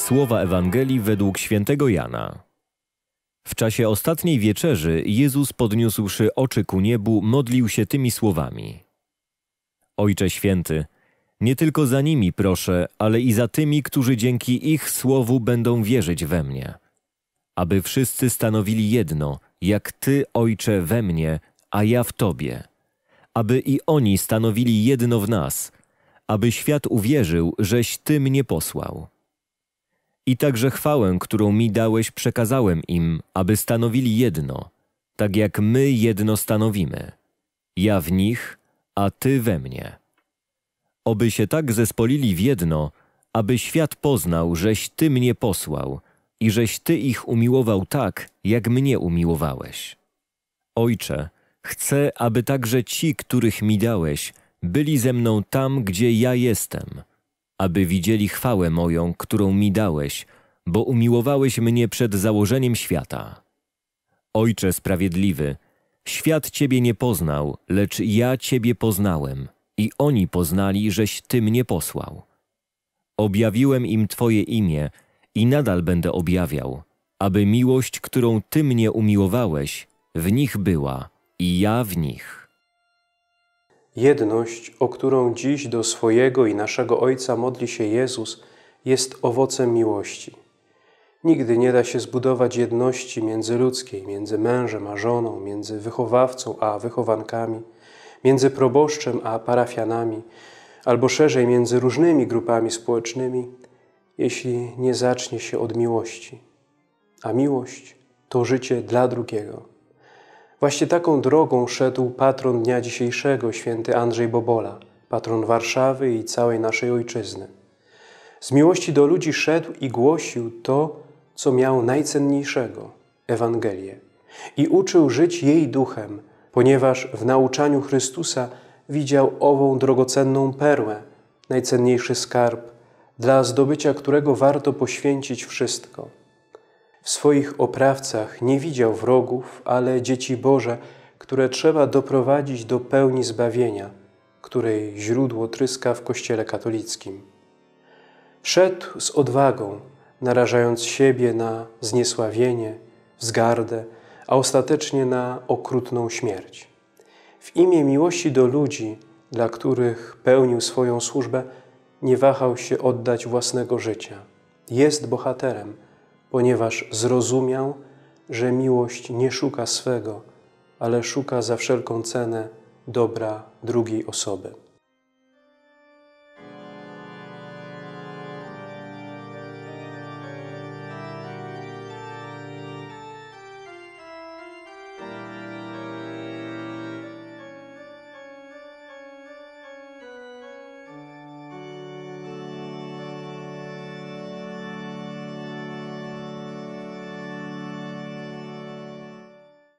Słowa Ewangelii według świętego Jana. W czasie ostatniej wieczerzy Jezus, podniósłszy oczy ku niebu, modlił się tymi słowami: Ojcze Święty, nie tylko za nimi proszę, ale i za tymi, którzy dzięki ich słowu będą wierzyć we mnie. Aby wszyscy stanowili jedno, jak Ty, Ojcze, we mnie, a ja w Tobie. Aby i oni stanowili jedno w nas, aby świat uwierzył, żeś Ty mnie posłał. I także chwałę, którą mi dałeś, przekazałem im, aby stanowili jedno, tak jak my jedno stanowimy. Ja w nich, a Ty we mnie. Oby się tak zespolili w jedno, aby świat poznał, żeś Ty mnie posłał i żeś Ty ich umiłował tak, jak mnie umiłowałeś. Ojcze, chcę, aby także ci, których mi dałeś, byli ze mną tam, gdzie ja jestem, aby widzieli chwałę moją, którą mi dałeś, bo umiłowałeś mnie przed założeniem świata. Ojcze sprawiedliwy, świat Ciebie nie poznał, lecz ja Ciebie poznałem i oni poznali, żeś Ty mnie posłał. Objawiłem im Twoje imię i nadal będę objawiał, aby miłość, którą Ty mnie umiłowałeś, w nich była i ja w nich. Jedność, o którą dziś do swojego i naszego Ojca modli się Jezus, jest owocem miłości. Nigdy nie da się zbudować jedności międzyludzkiej, między mężem a żoną, między wychowawcą a wychowankami, między proboszczem a parafianami, albo szerzej między różnymi grupami społecznymi, jeśli nie zacznie się od miłości. A miłość to życie dla drugiego. Właśnie taką drogą szedł patron dnia dzisiejszego, święty Andrzej Bobola, patron Warszawy i całej naszej ojczyzny. Z miłości do ludzi szedł i głosił to, co miał najcenniejszego – Ewangelię. I uczył żyć jej duchem, ponieważ w nauczaniu Chrystusa widział ową drogocenną perłę, najcenniejszy skarb, dla zdobycia którego warto poświęcić wszystko. W swoich oprawcach nie widział wrogów, ale dzieci Boże, które trzeba doprowadzić do pełni zbawienia, której źródło tryska w Kościele katolickim. Szedł z odwagą, narażając siebie na zniesławienie, wzgardę, a ostatecznie na okrutną śmierć. W imię miłości do ludzi, dla których pełnił swoją służbę, nie wahał się oddać własnego życia. Jest bohaterem, ponieważ zrozumiał, że miłość nie szuka swego, ale szuka za wszelką cenę dobra drugiej osoby.